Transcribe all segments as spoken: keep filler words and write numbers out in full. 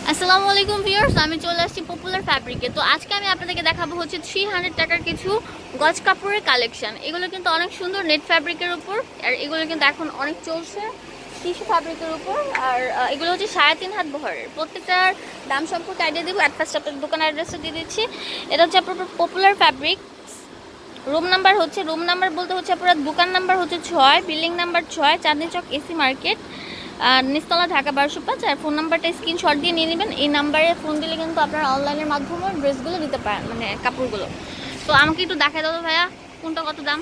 আসসালামু আলাইকুম ভিউয়ার্স, আমি চলে আসছি পপুলার ফ্যাব্রিকে। তো আজকে আমি আপনাদেরকে দেখাবো হচ্ছে থ্রি হান্ড্রেড টাকার কিছু গজ কাপড়ের কালেকশন। এগুলো কিন্তু অনেক সুন্দর নেট ফ্যাব্রিকের উপর, আর এগুলো কিন্তু এখন অনেক চলছে টিস্যু ফ্যাব্রিকের উপর। আর এগুলো হচ্ছে সাড়ে তিন হাত বহরের। প্রত্যেকটার দাম সম্পর্কে আইডিয়া দেবো। অ্যাট ফার্স্ট আপনার দোকান অ্যাড্রেসটা দিয়ে দিচ্ছি। এটা হচ্ছে আপনার পপুলার ফ্যাব্রিক। রুম নাম্বার হচ্ছে রুম নাম্বার বলতে হচ্ছে আপনার দোকান নাম্বার হচ্ছে ছয়, বিল্ডিং নাম্বার ছয়, চাঁদনি চক এসি মার্কেট, আর নিচতলা, ঢাকা বারোশো পাঁচ। আর ফোন নাম্বারটা স্ক্রিনশট দিয়ে নিয়ে নেবেন। এই নাম্বারে ফোন দিলে কিন্তু আপনারা অনলাইনের মাধ্যমে ড্রেসগুলো দিতে পারেন, মানে কাপড়গুলো। তো আমাকে একটু দেখাই দাও ভাইয়া, কোনটা কত দাম?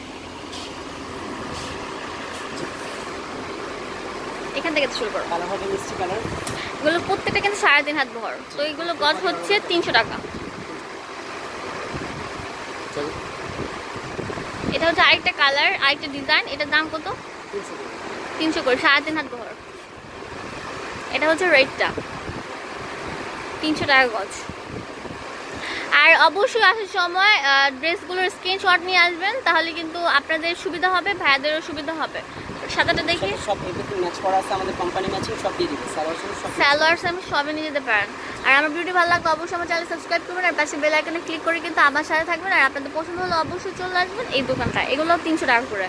এখান থেকে শুরু করো। এগুলো প্রত্যেকটা কিন্তু সাড়ে তিন হাত বহর। তো এগুলো গজ হচ্ছে তিনশো টাকা। এটা হচ্ছে আরেকটা কালার, আরেকটা ডিজাইন। এটার দাম কত? তিনশো করে, সাড়ে তিন হাত বহর। এটা হচ্ছে রেটটা তিনশো টাকা গজ। আর অবশ্যই আসার সময় ড্রেসগুলোর স্ক্রিনশট নিয়ে আসবেন, তাহলে কিন্তু আপনাদের সুবিধা হবে, ভাইয়াদেরও সুবিধা হবে। সাদাটা দেখি, সব এভরিথিং ম্যাচ করা আছে, আমাদের কোম্পানি ম্যাচিং সব দিয়ে দিবে। সালোয়ার সব সালোয়ারস আমি সবই নিয়ে যেতে পারেন। আর আমার ভিডিও ভালো লাগলে অবশ্যই আমার চ্যানেল সাবস্ক্রাইব করবেন, আর পাশে বেল আইকনে ক্লিক করে কিন্তু আমার সাথে থাকবেন। আর আপনাদের পছন্দ হলে অবশ্যই চলে আসবেন এই দোকানটা। এগুলো তিনশো টাকা করে।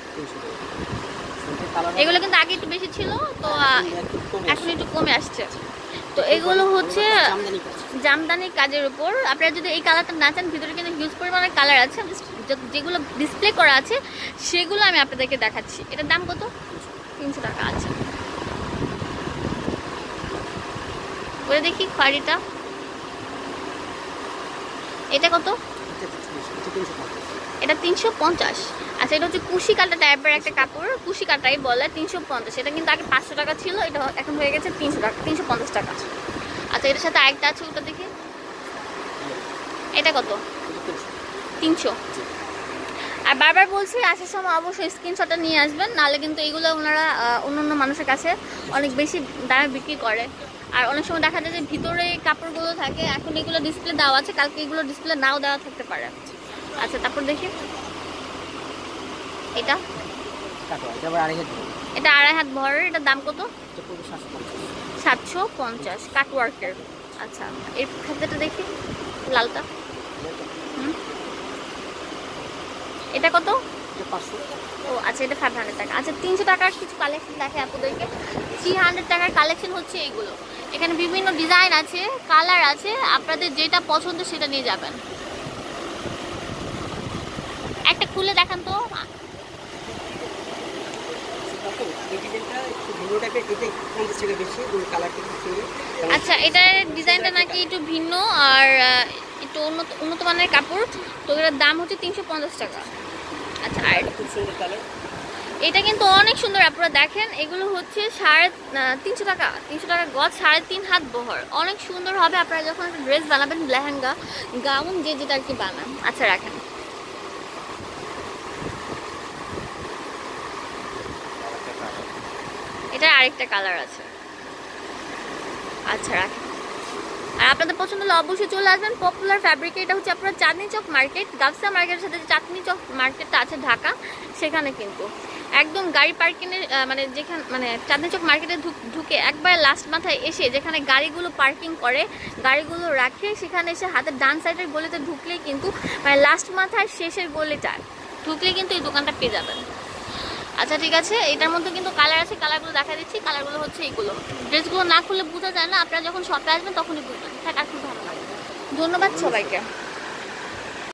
এগুলো কিন্তু আগে একটু বেশি ছিল, তো এখন একটু কমে আসছে। তো এগুলো হচ্ছে জামদানি কাজের উপর। আপনারা যদি এই কালারটা না চান, ভিতরে কিন্তু হিউজ পরিমাণের কালার আছে, যেগুলো ডিসপ্লে করা আছে সেগুলো আমি আপনাদেরকে দেখাচ্ছি। এটার দাম কত? তিনশো টাকা আছে। বলে দেখি খয়েরিটা, এটা কত? এটা তিনশো পঞ্চাশ। আচ্ছা, এটা হচ্ছে কুশি কাটা টাইপের একটা কাপড়, কুশি কাটাই বলে, তিনশো পঞ্চাশ। এটা কিন্তু আগে পাঁচশো টাকা ছিল, এটা এখন হয়ে গেছে তিনশো টাকা, তিনশো পঞ্চাশ টাকা। আচ্ছা, এটার সাথে আরেকটা আছে, ওটা দেখি। এটা কত? তিনশো। আর বারবার বলছি, আসার সময় অবশ্যই স্ক্রিনশটটা নিয়ে আসবেন, নাহলে কিন্তু এগুলো ওনারা অন্য অন্য মানুষের কাছে অনেক বেশি দামে বিক্রি করে। আর অনেক সময় দেখা যায় যে ভিতরে কাপড়গুলো থাকে, এখন এগুলো ডিসপ্লে দেওয়া আছে, কালকে এগুলো ডিসপ্লে নাও দেওয়া থাকতে পারে। আচ্ছা, তারপর দেখি এটা। এটা আড়াই হাত ভরের। এটার দাম কত? সাতশো পঞ্চাশ, কাটওয়ার্কের। আচ্ছা, এর খাদ্যটা দেখি, লালটা। হুম, এটা কত? ও আচ্ছা, এটা ফাইভ হান্ড্রেড টাকা। আচ্ছা, তিনশো টাকার কিছু কালেকশন দেখে আপনাদেরকে। থ্রি হান্ড্রেড টাকার কালেকশন হচ্ছে এইগুলো। এখানে বিভিন্ন ডিজাইন আছে, কালার আছে, আপনাদের যেটা পছন্দ সেটা নিয়ে যাবেন। একটা খুলে দেখান তো। আচ্ছা, এটার ডিজাইনটা নাকি একটু ভিন্ন আর একটু উন্নত উন্নত মানের কাপড়। তো এটার দাম হচ্ছে তিনশো পঞ্চাশ টাকা। আচ্ছা, আর এটা কিন্তু অনেক সুন্দর, আপনারা দেখেন। এগুলো হচ্ছে সাড়ে তিনশো টাকা, তিনশো টাকা গজ, সাড়ে তিন হাত বহর। অনেক সুন্দর হবে আপনারা যখন একটা ড্রেস বানাবেন, লেহেঙ্গা, গাউন, যে যেটা আর কি বানান। আচ্ছা, রাখেন। এটা আরেকটা কালার আছে। আচ্ছা, রাখেন। আর আপনাদের পছন্দ হলে অবশ্যই চলে আসবেন পপুলার ফ্যাব্রিকে। এটা হচ্ছে আপনার চাঁদনি চক মার্কেট, গাউসিয়া মার্কেটের সাথে চাঁদনি চক মার্কেটটা আছে ঢাকা, সেখানে কিন্তু একদম গাড়ি পার্কিংয়ের মানে যেখানে মানে চাঁদনি চক মার্কেটে ঢুকে একবার লাস্ট মাথায় এসে যেখানে গাড়িগুলো পার্কিং করে, গাড়িগুলো রাখে, সেখানে এসে হাতের ডান সাইডের গলিতে ঢুকলেই কিন্তু মানে লাস্ট মাথায় শেষের গলিটায় ঢুকলেই কিন্তু এই দোকানটা পেয়ে যাবেন। আচ্ছা, ঠিক আছে। এটার মধ্যে কিন্তু কালার আছে, কালারগুলো দেখা দিচ্ছি। কালারগুলো হচ্ছে এইগুলো। ড্রেসগুলো না খুলে বোঝা যায় না, আপনারা যখন শপে আসবেন তখনই বুঝবেন। থাক, আর খুব ভালো লাগে। ধন্যবাদ সবাইকে।